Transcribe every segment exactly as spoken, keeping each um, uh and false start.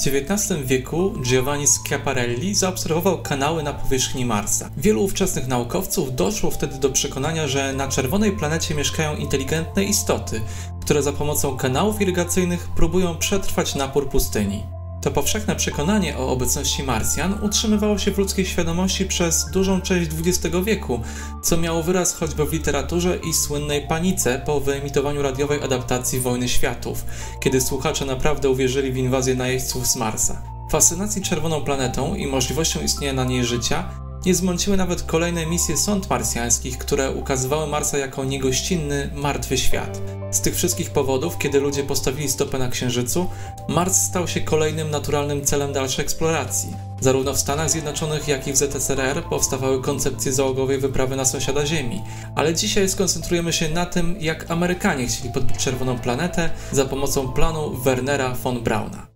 W dziewiętnastym wieku Giovanni Schiaparelli zaobserwował kanały na powierzchni Marsa. Wielu ówczesnych naukowców doszło wtedy do przekonania, że na czerwonej planecie mieszkają inteligentne istoty, które za pomocą kanałów irygacyjnych próbują przetrwać napór pustyni. To powszechne przekonanie o obecności Marsjan utrzymywało się w ludzkiej świadomości przez dużą część dwudziestego wieku, co miało wyraz choćby w literaturze i słynnej panice po wyemitowaniu radiowej adaptacji Wojny Światów, kiedy słuchacze naprawdę uwierzyli w inwazję najeźdźców z Marsa. Fascynacji czerwoną planetą i możliwością istnienia na niej życia nie zmąciły nawet kolejne misje sond marsjańskich, które ukazywały Marsa jako niegościnny, martwy świat. Z tych wszystkich powodów, kiedy ludzie postawili stopę na Księżycu, Mars stał się kolejnym naturalnym celem dalszej eksploracji. Zarówno w Stanach Zjednoczonych, jak i w Z S R R powstawały koncepcje załogowej wyprawy na sąsiada Ziemi, ale dzisiaj skoncentrujemy się na tym, jak Amerykanie chcieli podbić czerwoną planetę za pomocą planu Wernera von Brauna.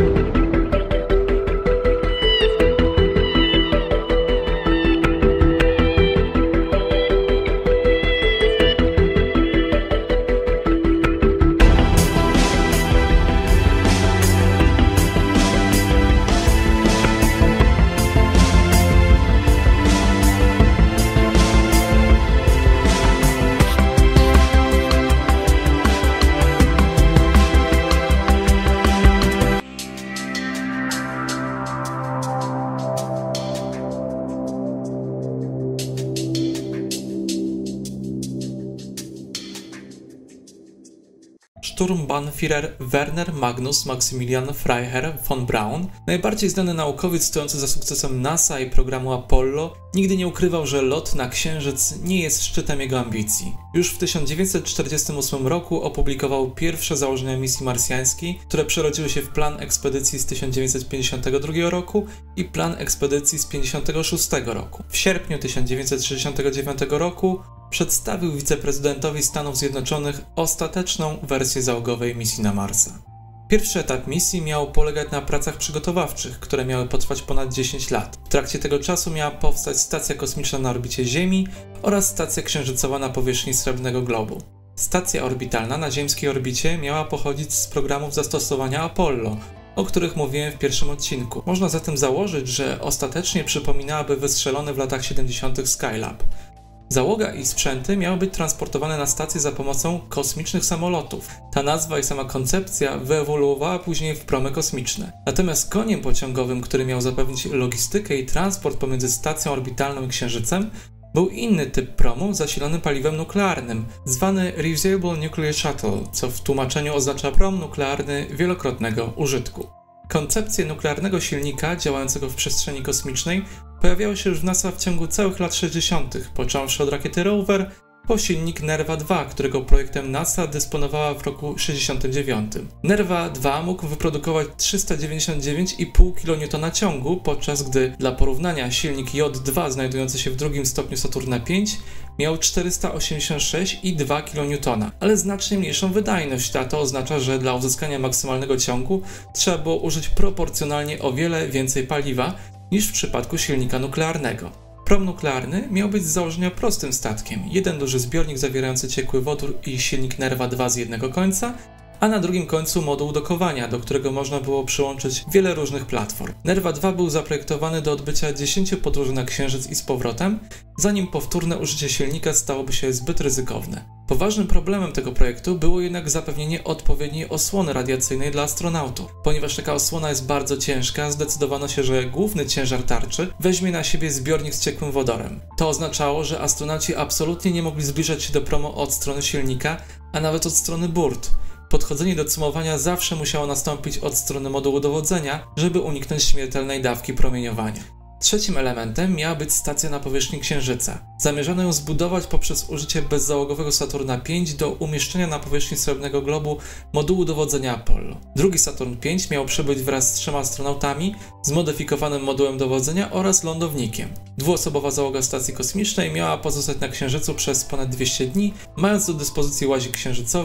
Sturmbannführer Werner Magnus Maximilian Freiherr von Braun, najbardziej znany naukowiec stojący za sukcesem NASA i programu Apollo, nigdy nie ukrywał, że lot na Księżyc nie jest szczytem jego ambicji. Już w tysiąc dziewięćset czterdziestym ósmym roku opublikował pierwsze założenia misji marsjańskiej, które przerodziły się w plan ekspedycji z tysiąc dziewięćset pięćdziesiątego drugiego roku i plan ekspedycji z tysiąc dziewięćset pięćdziesiątego szóstego roku. W sierpniu tysiąc dziewięćset sześćdziesiątego dziewiątego roku przedstawił wiceprezydentowi Stanów Zjednoczonych ostateczną wersję załogowej misji na Marsa. Pierwszy etap misji miał polegać na pracach przygotowawczych, które miały potrwać ponad dziesięć lat. W trakcie tego czasu miała powstać stacja kosmiczna na orbicie Ziemi oraz stacja księżycowa na powierzchni Srebrnego Globu. Stacja orbitalna na ziemskiej orbicie miała pochodzić z programów zastosowania Apollo, o których mówiłem w pierwszym odcinku. Można zatem założyć, że ostatecznie przypominałaby wystrzelony w latach siedemdziesiątych Skylab. Załoga i sprzęty miały być transportowane na stację za pomocą kosmicznych samolotów. Ta nazwa i sama koncepcja wyewoluowała później w promy kosmiczne. Natomiast koniem pociągowym, który miał zapewnić logistykę i transport pomiędzy stacją orbitalną i Księżycem, był inny typ promu zasilany paliwem nuklearnym, zwany Reusable Nuclear Shuttle, co w tłumaczeniu oznacza prom nuklearny wielokrotnego użytku. Koncepcje nuklearnego silnika działającego w przestrzeni kosmicznej pojawiały się już w NASA w ciągu całych lat sześćdziesiątych, począwszy od rakiety Rover po silnik Nerva dwa, którego projektem NASA dysponowała w roku sześćdziesiątym dziewiątym. Nerva dwa mógł wyprodukować trzysta dziewięćdziesiąt dziewięć i pół kilonewtona ciągu, podczas gdy dla porównania silnik J dwa znajdujący się w drugim stopniu Saturna pięć miał czterysta osiemdziesiąt sześć i dwa kilonewtona, ale znacznie mniejszą wydajność, a to oznacza, że dla uzyskania maksymalnego ciągu trzeba było użyć proporcjonalnie o wiele więcej paliwa niż w przypadku silnika nuklearnego. Prom nuklearny miał być z założenia prostym statkiem, jeden duży zbiornik zawierający ciekły wodór i silnik Nerva dwa z jednego końca, a na drugim końcu moduł dokowania, do którego można było przyłączyć wiele różnych platform. Nerva dwa był zaprojektowany do odbycia dziesięciu podróży na Księżyc i z powrotem, zanim powtórne użycie silnika stałoby się zbyt ryzykowne. Poważnym problemem tego projektu było jednak zapewnienie odpowiedniej osłony radiacyjnej dla astronautów. Ponieważ taka osłona jest bardzo ciężka, zdecydowano się, że główny ciężar tarczy weźmie na siebie zbiornik z ciekłym wodorem. To oznaczało, że astronauci absolutnie nie mogli zbliżać się do promu od strony silnika, a nawet od strony burt. Podchodzenie do cumowania zawsze musiało nastąpić od strony modułu dowodzenia, żeby uniknąć śmiertelnej dawki promieniowania. Trzecim elementem miała być stacja na powierzchni Księżyca. Zamierzano ją zbudować poprzez użycie bezzałogowego Saturna pięć do umieszczenia na powierzchni Srebrnego Globu modułu dowodzenia Apollo. Drugi Saturn pięć miał przybyć wraz z trzema astronautami, zmodyfikowanym modułem dowodzenia oraz lądownikiem. Dwuosobowa załoga stacji kosmicznej miała pozostać na Księżycu przez ponad dwieście dni, mając do dyspozycji łazik księżycowy,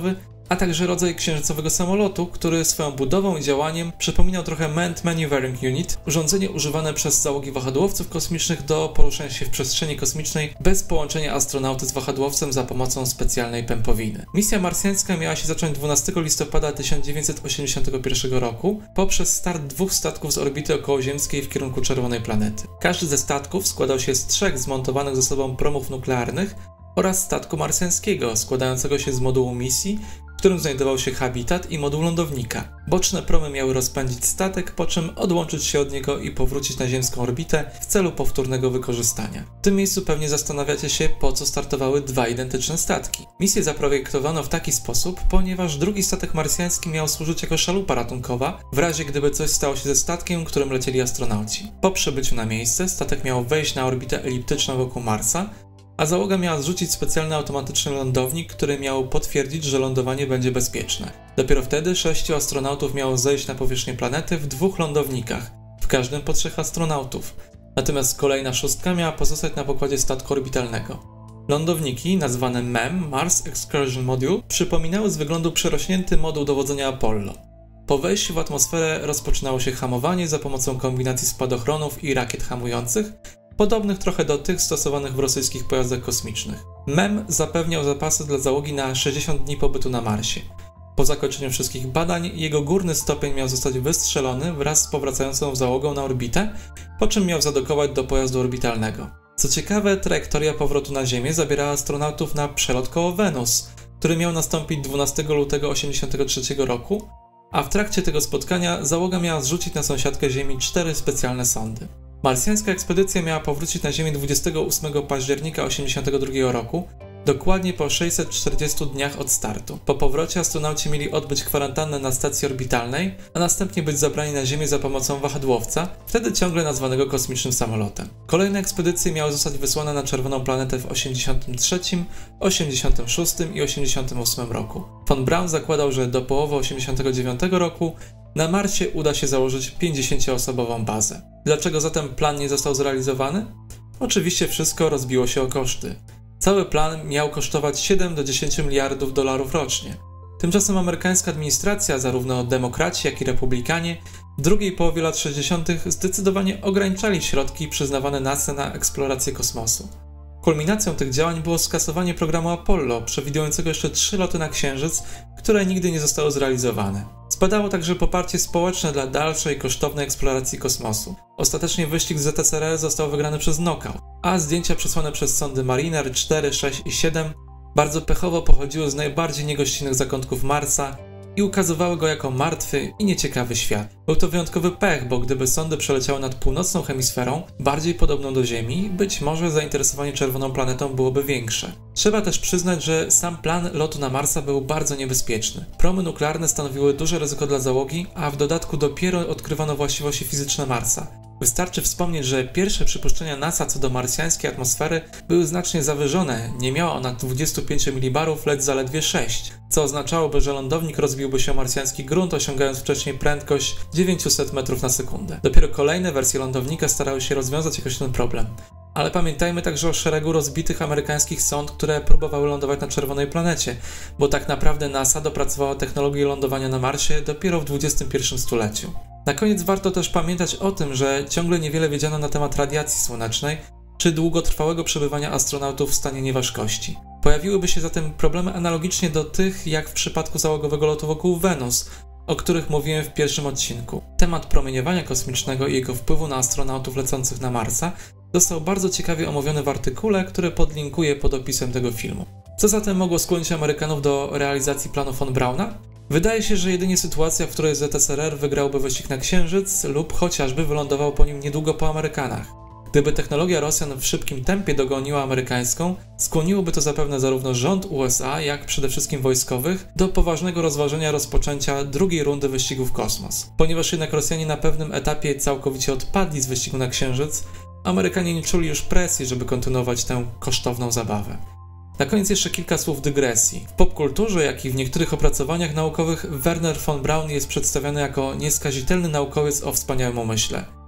a także rodzaj księżycowego samolotu, który swoją budową i działaniem przypominał trochę Manned Maneuvering Unit, urządzenie używane przez załogi wahadłowców kosmicznych do poruszania się w przestrzeni kosmicznej bez połączenia astronauty z wahadłowcem za pomocą specjalnej pępowiny. Misja marsjańska miała się zacząć dwunastego listopada tysiąc dziewięćset osiemdziesiątego pierwszego roku poprzez start dwóch statków z orbity okołoziemskiej w kierunku czerwonej planety. Każdy ze statków składał się z trzech zmontowanych ze sobą promów nuklearnych oraz statku marsjańskiego składającego się z modułu misji, w którym znajdował się habitat i moduł lądownika. Boczne promy miały rozpędzić statek, po czym odłączyć się od niego i powrócić na ziemską orbitę w celu powtórnego wykorzystania. W tym miejscu pewnie zastanawiacie się, po co startowały dwa identyczne statki. Misję zaprojektowano w taki sposób, ponieważ drugi statek marsjański miał służyć jako szalupa ratunkowa, w razie gdyby coś stało się ze statkiem, którym lecieli astronauci. Po przybyciu na miejsce statek miał wejść na orbitę eliptyczną wokół Marsa, a załoga miała zrzucić specjalny automatyczny lądownik, który miał potwierdzić, że lądowanie będzie bezpieczne. Dopiero wtedy sześciu astronautów miało zejść na powierzchnię planety w dwóch lądownikach, w każdym po trzech astronautów. Natomiast kolejna szóstka miała pozostać na pokładzie statku orbitalnego. Lądowniki, nazwane M E M, Mars Excursion Module, przypominały z wyglądu przerośnięty moduł dowodzenia Apollo. Po wejściu w atmosferę rozpoczynało się hamowanie za pomocą kombinacji spadochronów i rakiet hamujących, podobnych trochę do tych stosowanych w rosyjskich pojazdach kosmicznych. M E M zapewniał zapasy dla załogi na sześćdziesiąt dni pobytu na Marsie. Po zakończeniu wszystkich badań jego górny stopień miał zostać wystrzelony wraz z powracającą załogą na orbitę, po czym miał zadokować do pojazdu orbitalnego. Co ciekawe, trajektoria powrotu na Ziemię zabierała astronautów na przelot koło Wenus, który miał nastąpić dwunastego lutego tysiąc dziewięćset osiemdziesiątego trzeciego roku, a w trakcie tego spotkania załoga miała zrzucić na sąsiadkę Ziemi cztery specjalne sondy. Marsjańska ekspedycja miała powrócić na Ziemię dwudziestego ósmego października tysiąc dziewięćset osiemdziesiątego drugiego roku, dokładnie po sześćset czterdziestu dniach od startu. Po powrocie astronauci mieli odbyć kwarantannę na stacji orbitalnej, a następnie być zabrani na Ziemię za pomocą wahadłowca, wtedy ciągle nazwanego kosmicznym samolotem. Kolejne ekspedycje miały zostać wysłane na czerwoną planetę w osiemdziesiątym trzecim, osiemdziesiątym szóstym i osiemdziesiątym ósmym roku. Von Braun zakładał, że do połowy osiemdziesiątego dziewiątego roku na Marsie uda się założyć pięćdziesięcioosobową bazę. Dlaczego zatem plan nie został zrealizowany? Oczywiście wszystko rozbiło się o koszty. Cały plan miał kosztować siedem do dziesięciu miliardów dolarów rocznie. Tymczasem amerykańska administracja, zarówno demokraci, jak i republikanie, w drugiej połowie lat sześćdziesiątych zdecydowanie ograniczali środki przyznawane NASA na eksplorację kosmosu. Kulminacją tych działań było skasowanie programu Apollo, przewidującego jeszcze trzy loty na Księżyc, które nigdy nie zostały zrealizowane. Spadało także poparcie społeczne dla dalszej, kosztownej eksploracji kosmosu. Ostatecznie wyścig z Z S R R został wygrany przez knockout, a zdjęcia przesłane przez sondy Mariner cztery, sześć i siedem bardzo pechowo pochodziły z najbardziej niegościnnych zakątków Marsa i ukazywały go jako martwy i nieciekawy świat. Był to wyjątkowy pech, bo gdyby sondy przeleciały nad północną hemisferą, bardziej podobną do Ziemi, być może zainteresowanie czerwoną planetą byłoby większe. Trzeba też przyznać, że sam plan lotu na Marsa był bardzo niebezpieczny. Promy nuklearne stanowiły duże ryzyko dla załogi, a w dodatku dopiero odkrywano właściwości fizyczne Marsa. Wystarczy wspomnieć, że pierwsze przypuszczenia NASA co do marsjańskiej atmosfery były znacznie zawyżone, nie miała ona dwudziestu pięciu milibarów, lecz zaledwie sześć, co oznaczałoby, że lądownik rozbiłby się o marsjański grunt, osiągając wcześniej prędkość dziewięćset metrów na sekundę. Dopiero kolejne wersje lądownika starały się rozwiązać jakoś ten problem. Ale pamiętajmy także o szeregu rozbitych amerykańskich sond, które próbowały lądować na czerwonej planecie, bo tak naprawdę NASA dopracowała technologię lądowania na Marsie dopiero w dwudziestym pierwszym stuleciu. Na koniec warto też pamiętać o tym, że ciągle niewiele wiedziano na temat radiacji słonecznej czy długotrwałego przebywania astronautów w stanie nieważkości. Pojawiłyby się zatem problemy analogicznie do tych, jak w przypadku załogowego lotu wokół Wenus, o których mówiłem w pierwszym odcinku. Temat promieniowania kosmicznego i jego wpływu na astronautów lecących na Marsa został bardzo ciekawie omówiony w artykule, który podlinkuję pod opisem tego filmu. Co zatem mogło skłonić Amerykanów do realizacji planu von Brauna? Wydaje się, że jedynie sytuacja, w której Z S R R wygrałby wyścig na Księżyc lub chociażby wylądował po nim niedługo po Amerykanach. Gdyby technologia Rosjan w szybkim tempie dogoniła amerykańską, skłoniłoby to zapewne zarówno rząd U S A, jak przede wszystkim wojskowych, do poważnego rozważenia rozpoczęcia drugiej rundy wyścigu w kosmos. Ponieważ jednak Rosjanie na pewnym etapie całkowicie odpadli z wyścigu na Księżyc, Amerykanie nie czuli już presji, żeby kontynuować tę kosztowną zabawę. Na koniec jeszcze kilka słów dygresji. W popkulturze, jak i w niektórych opracowaniach naukowych Wernher von Braun jest przedstawiany jako nieskazitelny naukowiec o wspaniałym umyśle.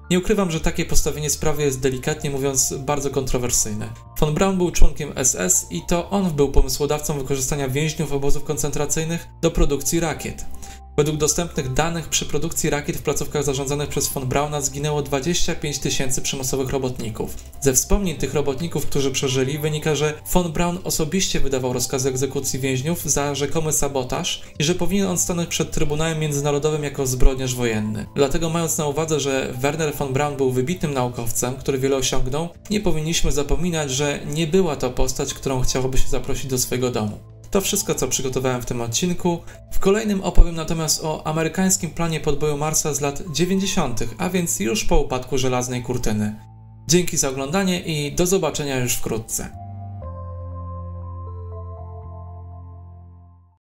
Nie ukrywam, że takie postawienie sprawy jest delikatnie mówiąc bardzo kontrowersyjne. Von Braun był członkiem S S i to on był pomysłodawcą wykorzystania więźniów obozów koncentracyjnych do produkcji rakiet. Według dostępnych danych przy produkcji rakiet w placówkach zarządzanych przez von Brauna zginęło dwadzieścia pięć tysięcy przymusowych robotników. Ze wspomnień tych robotników, którzy przeżyli, wynika, że von Braun osobiście wydawał rozkazy egzekucji więźniów za rzekomy sabotaż i że powinien on stanąć przed Trybunałem Międzynarodowym jako zbrodniarz wojenny. Dlatego, mając na uwadze, że Werner von Braun był wybitnym naukowcem, który wiele osiągnął, nie powinniśmy zapominać, że nie była to postać, którą chciałoby się zaprosić do swojego domu. To wszystko, co przygotowałem w tym odcinku. W kolejnym opowiem natomiast o amerykańskim planie podboju Marsa z lat dziewięćdziesiątych, a więc już po upadku żelaznej kurtyny. Dzięki za oglądanie i do zobaczenia już wkrótce.